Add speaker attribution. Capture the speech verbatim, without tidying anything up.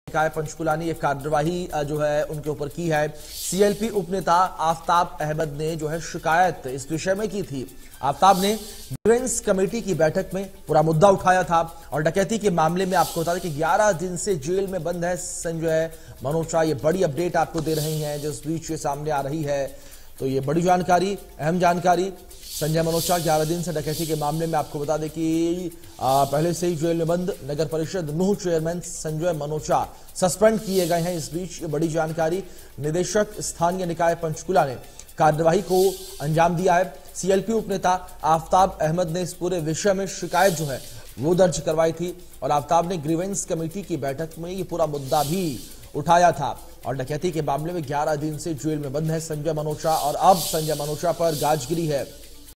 Speaker 1: निकाय पंचकुला ने एक कार्यवाही जो है उनके ऊपर की है। सीएलपी उपनेता आफ्ताब अहमद ने जो है शिकायत इस विषय में की थी। आफ्ताब ने ग्रीवेंस कमेटी की बैठक में पूरा मुद्दा उठाया था और डकैती के मामले में आपको बता दें कि ग्यारह दिन से जेल में बंद है संजय मनोचा। ये बड़ी अपडेट आपको दे रही हैं जिस बीच ये सामने आ रही है। तो ये बड़ी जानकारी, अहम जानकारी, संजय मनोचा ग्यारह दिन से डकैती के मामले में आपको बता दें कि आ, पहले से ही जेल में बंद नगर परिषद नूह चेयरमैन संजय मनोचा सस्पेंड किए गए हैं। इस बीच बड़ी जानकारी, निदेशक स्थानीय निकाय पंचकुला ने कार्यवाही को अंजाम दिया है। सीएलपी उपनेता आफ्ताब अहमद ने इस पूरे विषय में शिकायत जो है वो दर्ज करवाई थी और आफ्ताब ने ग्रीवेंस कमेटी की बैठक में ये पूरा मुद्दा भी उठाया था और डकैती के मामले में ग्यारह दिन से जेल में बंद है संजय मनोचा और अब संजय मनोचा पर गाज गिरी है।